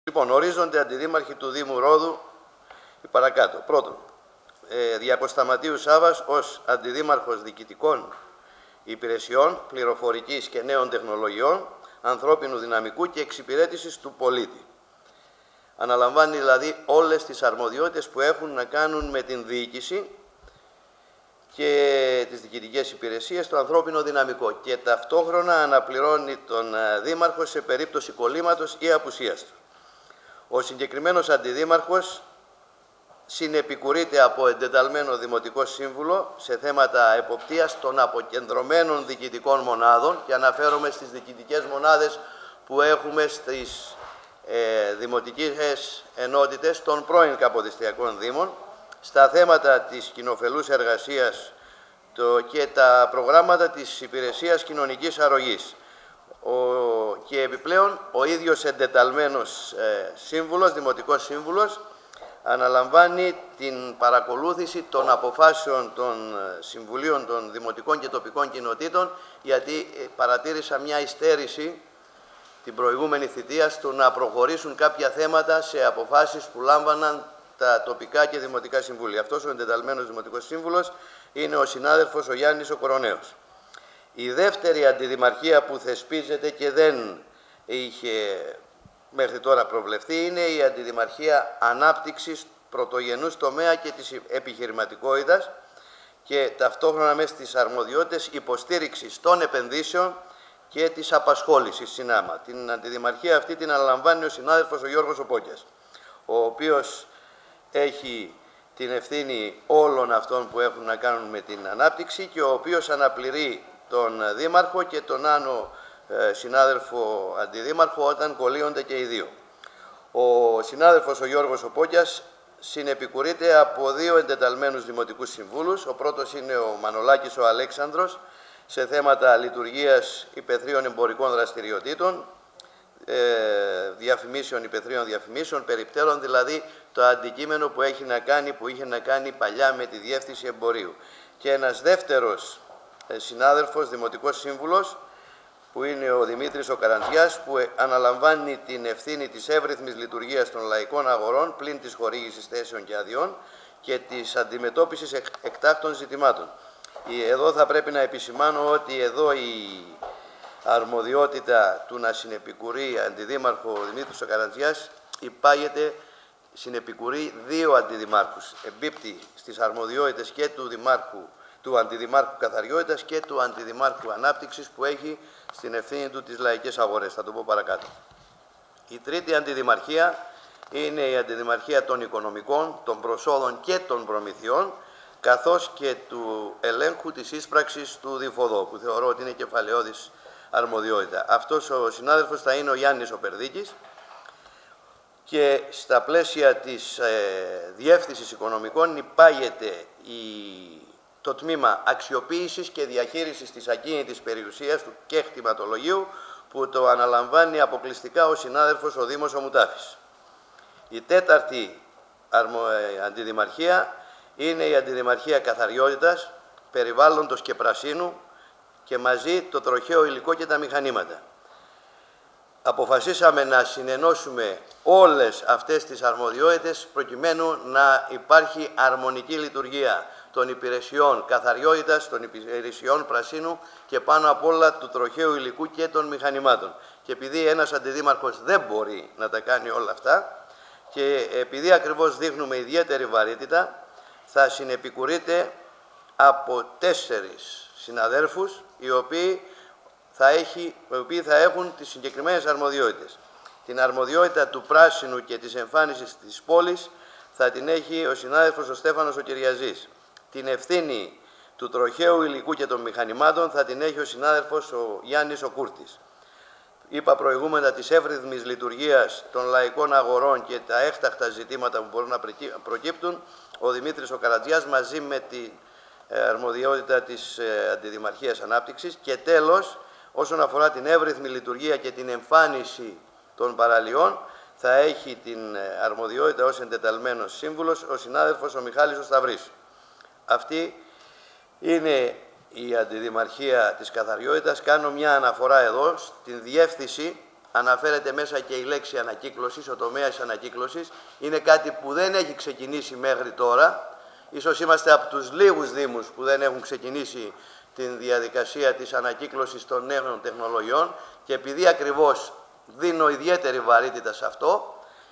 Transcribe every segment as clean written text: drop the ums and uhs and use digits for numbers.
Λοιπόν, ορίζονται αντιδήμαρχοι του Δήμου Ρόδου παρακάτω. Πρώτον, Διακοσταματίου Σάββας ως αντιδήμαρχος διοικητικών υπηρεσιών, πληροφορικής και νέων τεχνολογιών, ανθρώπινου δυναμικού και εξυπηρέτησης του πολίτη. Αναλαμβάνει δηλαδή όλες τις αρμοδιότητες που έχουν να κάνουν με την διοίκηση και τις διοικητικές υπηρεσίες, το ανθρώπινο δυναμικό, και ταυτόχρονα αναπληρώνει τον δήμαρχο σε περίπτωση κολλήματος ή απουσίας του. Ο συγκεκριμένος αντιδήμαρχος συνεπικουρείται από εντεταλμένο δημοτικό σύμβουλο σε θέματα εποπτείας των αποκεντρωμένων διοικητικών μονάδων, και αναφέρομαι στις διοικητικές μονάδες που έχουμε στις δημοτικές ενότητες των πρώην καποδιστριακών δήμων, στα θέματα της κοινοφελούς εργασίας και τα προγράμματα της υπηρεσίας κοινωνικής αρρωγής. Και επιπλέον ο ίδιος εντεταλμένος σύμβουλος, δημοτικός σύμβουλος, αναλαμβάνει την παρακολούθηση των αποφάσεων των συμβουλίων των δημοτικών και τοπικών κοινοτήτων, γιατί παρατήρησα μια υστέρηση την προηγούμενη θητεία στο να προχωρήσουν κάποια θέματα σε αποφάσεις που λάμβαναν τα τοπικά και δημοτικά συμβούλια. Αυτός ο εντεταλμένος δημοτικός σύμβουλος είναι ο συνάδελφος ο Γιάννης ο Κοροναίος. Η δεύτερη αντιδημαρχία που θεσπίζεται και δεν είχε μέχρι τώρα προβλεφθεί είναι η αντιδημαρχία ανάπτυξης πρωτογενούς τομέα και της επιχειρηματικότητας, και ταυτόχρονα μέσα στις αρμοδιότητες υποστήριξης των επενδύσεων και της απασχόλησης συνάμα. Την αντιδημαρχία αυτή την αναλαμβάνει ο συνάδελφος ο Γιώργος Οπόκιας, ο οποίος έχει την ευθύνη όλων αυτών που έχουν να κάνουν με την ανάπτυξη και ο οποίος αναπληρεί τον δήμαρχο και τον άνω συνάδελφο αντιδήμαρχο όταν κολλείονται και οι δύο. Ο συνάδελφος ο Γιώργος Οπόκιας συνεπικουρείται από δύο εντεταλμένους δημοτικούς συμβούλους. Ο πρώτος είναι ο Μανολάκης ο Αλέξανδρος σε θέματα λειτουργίας υπεθρίων εμπορικών δραστηριοτήτων, διαφημίσεων, υπεθρίων διαφημίσεων, περιπτέρων, δηλαδή το αντικείμενο που είχε να κάνει παλιά με τη διεύθυνση εμπορίου. Και ένας δεύτερος συνάδελφος, δημοτικός σύμβουλος, που είναι ο Δημήτρης ο Καραντζιάς, που αναλαμβάνει την ευθύνη της εύρυθμης λειτουργίας των λαϊκών αγορών, πλην της χορήγησης θέσεων και αδειών και της αντιμετώπισης εκτάκτων ζητημάτων. Εδώ θα πρέπει να επισημάνω ότι εδώ η αρμοδιότητα του να συνεπικουρεί αντιδήμαρχο ο Δημήτρης ο Καραντζιάς υπάγεται, συνεπικουρεί δύο αντιδημάρχους. Εμπίπτει στις αρμοδιότητες και του αντιδημάρχου καθαριότητας και του αντιδημάρχου ανάπτυξης, που έχει στην ευθύνη του τις λαϊκές αγορές. Θα το πω παρακάτω. Η τρίτη αντιδημαρχία είναι η αντιδημαρχία των οικονομικών, των προσόδων και των προμηθειών, καθώς και του ελέγχου της ίσπραξης του Διφοδό, που θεωρώ ότι είναι κεφαλαιώδης αρμοδιότητα. Αυτός ο συνάδελφος θα είναι ο Γιάννης ο Περδίκης, και στα πλαίσια της διεύθυνσης οικονομικών υπάγεται το τμήμα αξιοποίησης και διαχείρισης της ακίνητης περιουσίας του και κτηματολογίου, που το αναλαμβάνει αποκλειστικά ο συνάδελφος ο Δήμος ο Μουτάφης. Η τέταρτη αντιδημαρχία είναι η αντιδημαρχία καθαριότητας, περιβάλλοντος και πρασίνου, και μαζί το τροχαίο υλικό και τα μηχανήματα. Αποφασίσαμε να συνενώσουμε όλες αυτές τις αρμοδιότητες προκειμένου να υπάρχει αρμονική λειτουργία των υπηρεσιών καθαριότητας, των υπηρεσιών πρασίνου και πάνω απ' όλα του τροχαίου υλικού και των μηχανημάτων. Και επειδή ένας αντιδήμαρχος δεν μπορεί να τα κάνει όλα αυτά, και επειδή ακριβώς δείχνουμε ιδιαίτερη βαρύτητα, θα συνεπικουρείται από 4 συναδέλφους οι οποίοι θα έχουν τις συγκεκριμένες αρμοδιότητες. Την αρμοδιότητα του πράσινου και της εμφάνισης της πόλης θα την έχει ο συνάδελφος ο Στέφανος ο Κυριαζής. Την ευθύνη του τροχαίου υλικού και των μηχανημάτων θα την έχει ο συνάδελφος ο Γιάννης ο Κούρτης. Είπα προηγούμενα της εύρυθμης λειτουργίας των λαϊκών αγορών και τα έκτακτα ζητήματα που μπορούν να προκύπτουν, ο Δημήτρης ο Καρατζιάς μαζί με την αρμοδιότητα της Αντιδημαρχίας Ανάπτυξης. Και τέλος, όσον αφορά την εύρυθμη λειτουργία και την εμφάνιση των παραλιών, θα έχει την αρμοδιότητα ως εντεταλμένος σύμβουλος ο συνάδελφος ο Μιχάλης ο Σταυρής. Αυτή είναι η αντιδημαρχία της καθαριότητας. Κάνω μια αναφορά εδώ στην διεύθυνση αναφέρεται μέσα και η λέξη ανακύκλωσης, ο τομέας ανακύκλωσης. Είναι κάτι που δεν έχει ξεκινήσει μέχρι τώρα. Ίσως είμαστε από τους λίγους δήμους που δεν έχουν ξεκινήσει την διαδικασία της ανακύκλωσης των νέων τεχνολογιών και επειδή ακριβώς δίνω ιδιαίτερη βαρύτητα σε αυτό,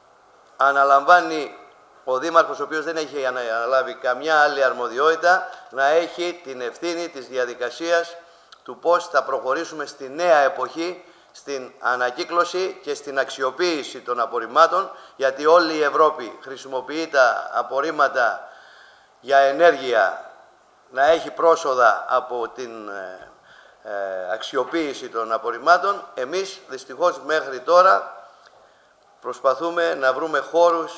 αναλαμβάνει ο Δήμαρχος, ο οποίος δεν έχει αναλάβει καμιά άλλη αρμοδιότητα, να έχει την ευθύνη της διαδικασίας του πώς θα προχωρήσουμε στη νέα εποχή, στην ανακύκλωση και στην αξιοποίηση των απορριμμάτων, γιατί όλη η Ευρώπη χρησιμοποιεί τα απορρίμματα για ενέργεια, να έχει πρόσοδα από την αξιοποίηση των απορριμμάτων. Εμείς δυστυχώς μέχρι τώρα προσπαθούμε να βρούμε χώρους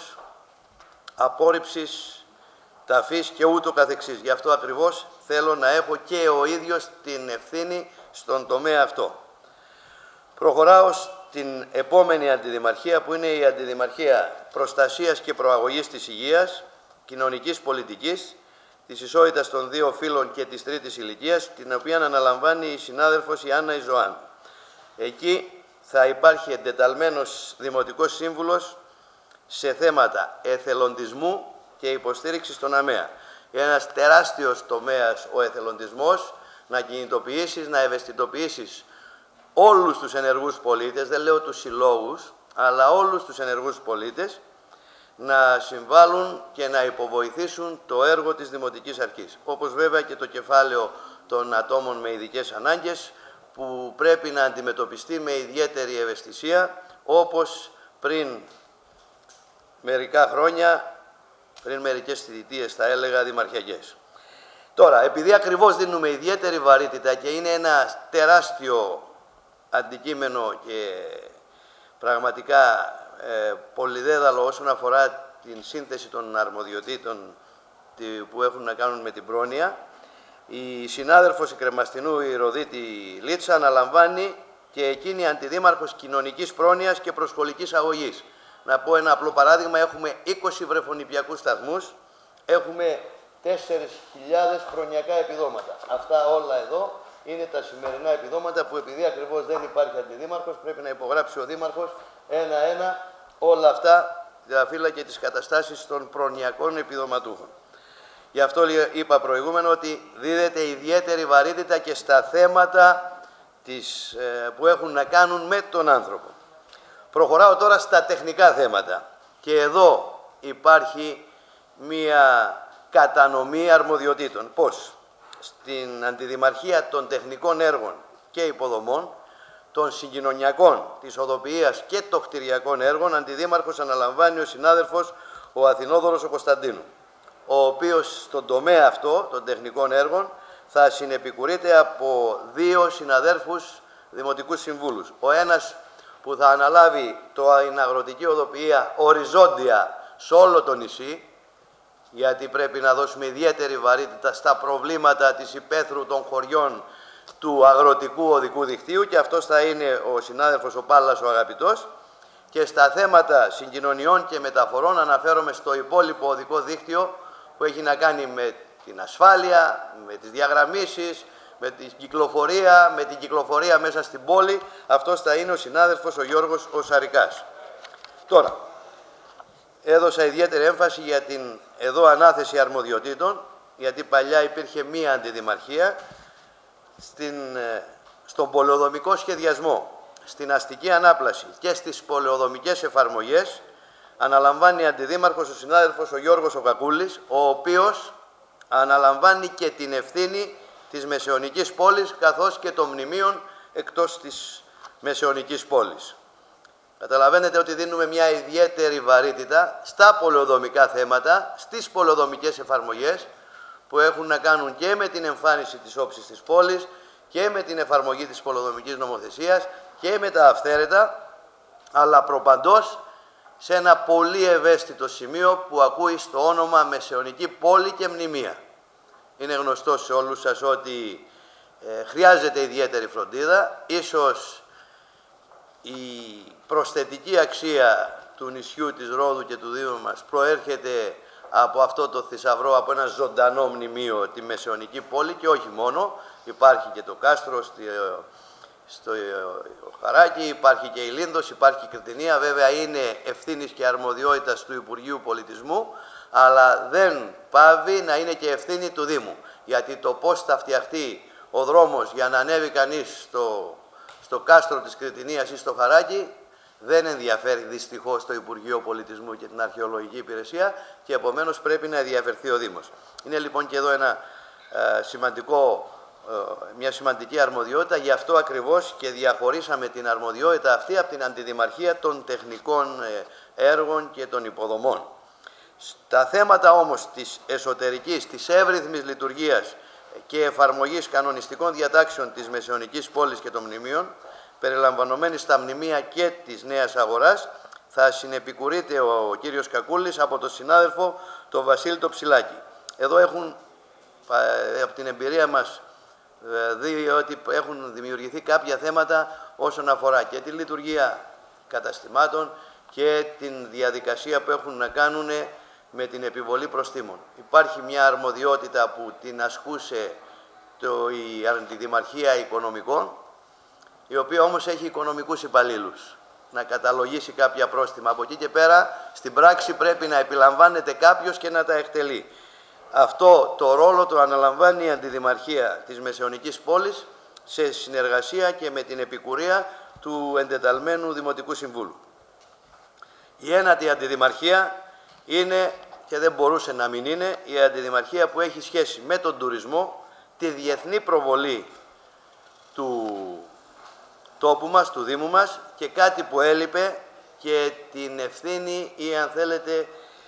απόρριψης, ταφής και ούτω καθεξής. Γι' αυτό ακριβώς θέλω να έχω και ο ίδιος την ευθύνη στον τομέα αυτό. Προχωράω στην επόμενη αντιδημαρχία, που είναι η Αντιδημαρχία Προστασίας και Προαγωγής της Υγείας, Κοινωνικής Πολιτικής, της Ισότητας των Δύο Φύλων και της Τρίτης Ηλικίας, την οποία αναλαμβάνει η συνάδελφος η Άννα Ιζωάν. Εκεί θα υπάρχει εντεταλμένος Δημοτικός Σύμβουλος σε θέματα εθελοντισμού και υποστήριξης στον ΑΜΕΑ. Είναι ένας τεράστιος τομέας ο εθελοντισμός, να κινητοποιήσεις, να ευαισθητοποιήσεις όλους τους ενεργούς πολίτες, δεν λέω τους συλλόγους, αλλά όλους τους ενεργούς πολίτες, να συμβάλλουν και να υποβοηθήσουν το έργο της Δημοτικής Αρχής. Όπως βέβαια και το κεφάλαιο των ατόμων με ειδικές ανάγκες, που πρέπει να αντιμετωπιστεί με ιδιαίτερη ευαισθησία, όπως πριν μερικά χρόνια, πριν μερικές θητείες θα έλεγα δημαρχιακές. Τώρα, επειδή ακριβώς δίνουμε ιδιαίτερη βαρύτητα και είναι ένα τεράστιο αντικείμενο και πραγματικά πολυδέδαλο όσον αφορά την σύνθεση των αρμοδιοτήτων που έχουν να κάνουν με την πρόνοια, η συνάδελφος η Κρεμαστινού, η Ροδίτη Λίτσα, αναλαμβάνει και εκείνη αντιδήμαρχος κοινωνικής πρόνοιας και προσχολικής αγωγής. Να πω ένα απλό παράδειγμα, έχουμε 20 βρεφονιπιακούς σταθμούς, έχουμε 4.000 προνοιακά επιδόματα. Αυτά όλα εδώ είναι τα σημερινά επιδόματα που επειδή ακριβώς δεν υπάρχει αντιδήμαρχος, πρέπει να υπογράψει ο Δήμαρχος ένα-ένα όλα αυτά τα φύλλα και τις καταστάσεις των προνοιακών επιδοματούχων. Γι' αυτό είπα προηγούμενο ότι δίδεται ιδιαίτερη βαρύτητα και στα θέματα που έχουν να κάνουν με τον άνθρωπο. Προχωράω τώρα στα τεχνικά θέματα. Και εδώ υπάρχει μία κατανομή αρμοδιοτήτων. Πώς? Στην Αντιδημαρχία των τεχνικών έργων και υποδομών, των συγκοινωνιακών, της οδοποιίας και των κτηριακών έργων, αντιδήμαρχος αναλαμβάνει ο συνάδελφος ο Αθηνόδωρος ο Κωνσταντίνου, ο οποίος στον τομέα αυτό των τεχνικών έργων θα συνεπικουρείται από 2 συναδέλφους δημοτικούς συμβούλους. Ο ένας που θα αναλάβει την αγροτική οδοποιία οριζόντια σε όλο το νησί, γιατί πρέπει να δώσουμε ιδιαίτερη βαρύτητα στα προβλήματα της υπαίθρου των χωριών του αγροτικού οδικού δικτύου, και αυτός θα είναι ο συνάδελφος ο Πάλλας ο αγαπητός. Και στα θέματα συγκοινωνιών και μεταφορών αναφέρομαι στο υπόλοιπο οδικό δίκτυο που έχει να κάνει με την ασφάλεια, με τις διαγραμμίσεις, με την κυκλοφορία μέσα στην πόλη. Αυτός θα είναι ο συνάδελφος ο Γιώργος ο Σαρικάς. Τώρα, έδωσα ιδιαίτερη έμφαση για την εδώ ανάθεση αρμοδιοτήτων, γιατί παλιά υπήρχε μία αντιδημαρχία στον πολεοδομικό σχεδιασμό, στην αστική ανάπλαση και στις πολεοδομικές εφαρμογές. Αναλαμβάνει αντιδήμαρχος ο συνάδελφος ο Γιώργος ο Κακούλης, ο οποίος αναλαμβάνει και την ευθύνη της Μεσαιωνικής πόλης καθώς και των μνημείων εκτός της Μεσαιωνικής πόλης. Καταλαβαίνετε ότι δίνουμε μια ιδιαίτερη βαρύτητα στα πολεοδομικά θέματα, στις πολεοδομικές εφαρμογές που έχουν να κάνουν και με την εμφάνιση της όψης της πόλης και με την εφαρμογή της πολεοδομικής νομοθεσίας και με τα αυθαίρετα, αλλά προπαντός σε ένα πολύ ευαίσθητο σημείο που ακούει στο όνομα Μεσαιωνική πόλη και μνημεία. Είναι γνωστό σε όλους σας ότι χρειάζεται ιδιαίτερη φροντίδα. Ίσως η προσθετική αξία του νησιού της Ρόδου και του Δήμου μας προέρχεται από αυτό το θησαυρό, από ένα ζωντανό μνημείο, τη Μεσαιωνική πόλη, και όχι μόνο. Υπάρχει και το κάστρο στο Χαράκι, υπάρχει και η Λίνδος, υπάρχει και η Κρητινία. Βέβαια είναι ευθύνης και αρμοδιότητας του Υπουργείου Πολιτισμού, αλλά δεν πάβει να είναι και ευθύνη του Δήμου. Γιατί το πώς θα φτιαχτεί ο δρόμος για να ανέβει κανείς στο κάστρο της Κρητινίας ή στο Χαράκι δεν ενδιαφέρει δυστυχώς το Υπουργείο Πολιτισμού και την Αρχαιολογική Υπηρεσία και επομένως πρέπει να ενδιαφερθεί ο Δήμος. Είναι λοιπόν και εδώ μια σημαντική αρμοδιότητα, γι' αυτό ακριβώς και διαχωρίσαμε την αρμοδιότητα αυτή από την Αντιδημαρχία των τεχνικών έργων και των υποδομών. Στα θέματα όμως της εσωτερικής, της εύρυθμης λειτουργίας και εφαρμογής κανονιστικών διατάξεων της Μεσαιωνικής πόλης και των μνημείων, περιλαμβανομένης στα μνημεία και της Νέας Αγοράς, θα συνεπικουρείται ο κύριος Κακούλης από τον συνάδελφο τον Βασίλη το Ψηλάκη. Εδώ έχουν, από την εμπειρία μας, δει ότι έχουν δημιουργηθεί κάποια θέματα όσον αφορά και τη λειτουργία καταστημάτων και την διαδικασία που έχουν να κάνουν με την επιβολή προστίμων. Υπάρχει μια αρμοδιότητα που την ασκούσε η Αντιδημαρχία Οικονομικών, η οποία όμως έχει οικονομικούς υπαλλήλους να καταλογίσει κάποια πρόστιμα. Από εκεί και πέρα, στην πράξη πρέπει να επιλαμβάνεται κάποιος και να τα εκτελεί. Αυτό το ρόλο το αναλαμβάνει η Αντιδημαρχία της Μεσαιωνικής πόλης σε συνεργασία και με την επικουρία του εντεταλμένου Δημοτικού Συμβούλου. Η ένατη Αντιδημαρχία είναι, και δεν μπορούσε να μην είναι, η Αντιδημαρχία που έχει σχέση με τον τουρισμό, τη διεθνή προβολή του τόπου μας, του Δήμου μας, και κάτι που έλειπε, και την ευθύνη ή αν θέλετε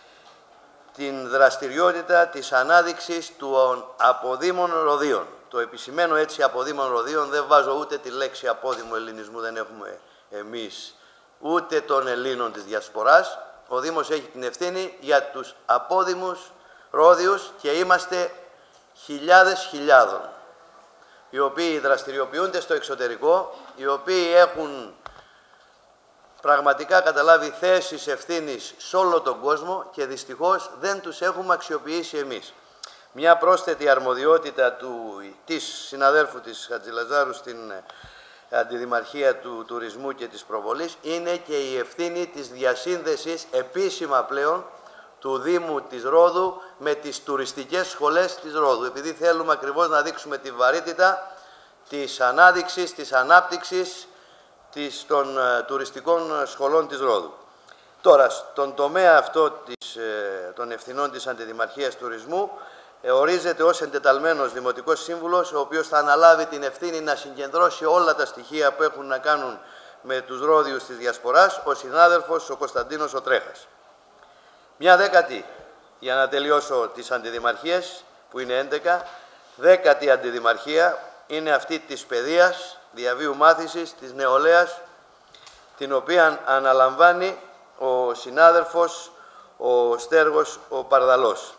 την δραστηριότητα της ανάδειξης των αποδήμων ροδίων. Το επισημαίνω έτσι, αποδήμων ροδίων, δεν βάζω ούτε τη λέξη απόδημο ελληνισμού, δεν έχουμε εμείς, ούτε των Ελλήνων της Διασποράς. Ο Δήμος έχει την ευθύνη για τους απόδημους ρόδιους και είμαστε χιλιάδων, οι οποίοι δραστηριοποιούνται στο εξωτερικό, οι οποίοι έχουν πραγματικά καταλάβει θέσεις ευθύνης σε όλο τον κόσμο και δυστυχώς δεν τους έχουμε αξιοποιήσει εμείς. Μια πρόσθετη αρμοδιότητα της συναδέλφου της Χατζηλαζάρου στην Αντιδημαρχία του Τουρισμού και της Προβολής είναι και η ευθύνη της διασύνδεσης επίσημα πλέον του Δήμου της Ρόδου με τις τουριστικές σχολές της Ρόδου, επειδή θέλουμε ακριβώς να δείξουμε τη βαρύτητα της ανάδειξης, της ανάπτυξης των τουριστικών σχολών της Ρόδου. Τώρα, στον τομέα αυτό των ευθυνών της Αντιδημαρχίας Τουρισμού, ορίζεται ως εντεταλμένος Δημοτικός Σύμβουλος, ο οποίος θα αναλάβει την ευθύνη να συγκεντρώσει όλα τα στοιχεία που έχουν να κάνουν με τους Ρόδιους της Διασποράς, ο συνάδελφος ο Κωνσταντίνος ο Τρέχας. Μια δέκατη, για να τελειώσω τις Αντιδημαρχίες, που είναι 11, δέκατη Αντιδημαρχία είναι αυτή της παιδείας, διαβίου μάθησης, της νεολαίας, την οποία αναλαμβάνει ο συνάδελφος ο Στέργος ο Παρδαλός.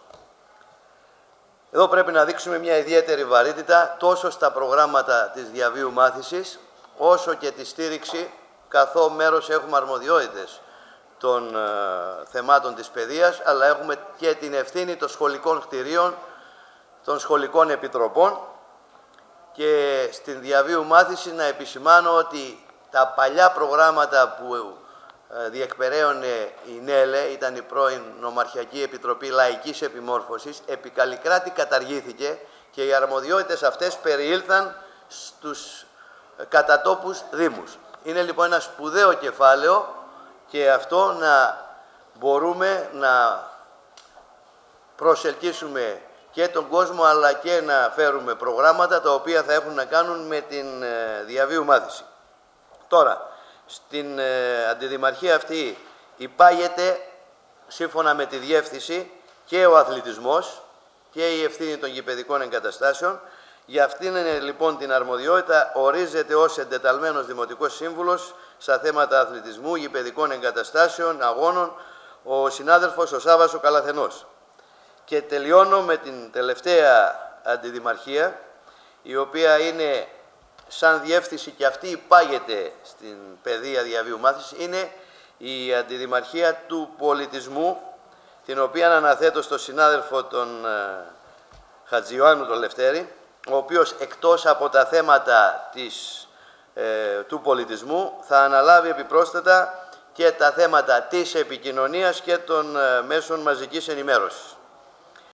Εδώ πρέπει να δείξουμε μια ιδιαίτερη βαρύτητα τόσο στα προγράμματα της διαβίου μάθησης, όσο και τη στήριξη, καθώ μέρος έχουμε αρμοδιότητες των θεμάτων της παιδείας, αλλά έχουμε και την ευθύνη των σχολικών κτηρίων, των σχολικών επιτροπών, και στην διαβίου μάθηση να επισημάνω ότι τα παλιά προγράμματα που διεκπεραίωνε η ΝΕΛΕ, ήταν η πρώην Νομαρχιακή Επιτροπή Λαϊκής Επιμόρφωσης, επί καλή κράτη καταργήθηκε και οι αρμοδιότητες αυτές περιήλθαν στους κατατόπους δήμους. Είναι λοιπόν ένα σπουδαίο κεφάλαιο και αυτό να μπορούμε να προσελκύσουμε και τον κόσμο, αλλά και να φέρουμε προγράμματα τα οποία θα έχουν να κάνουν με την διαβίου μάθηση. Τώρα, στην Αντιδημαρχία αυτή υπάγεται, σύμφωνα με τη διεύθυνση, και ο αθλητισμός και η ευθύνη των γηπεδικών εγκαταστάσεων. Για αυτήν λοιπόν την αρμοδιότητα ορίζεται ως εντεταλμένος Δημοτικός Σύμβουλος στα θέματα αθλητισμού, γηπεδικών εγκαταστάσεων, αγώνων, ο συνάδελφος ο Σάββας ο Καλαθενός. Και τελειώνω με την τελευταία Αντιδημαρχία, η οποία είναι σαν διεύθυνση και αυτή υπάγεται στην παιδεία διαβίου μάθηση, είναι η Αντιδημαρχία του Πολιτισμού, την οποία αναθέτω στο συνάδελφο τον Χατζιωάννου τον Λευτέρη, ο οποίος εκτός από τα θέματα της του πολιτισμού θα αναλάβει επιπρόσθετα και τα θέματα της επικοινωνίας και των μέσων μαζικής ενημέρωσης.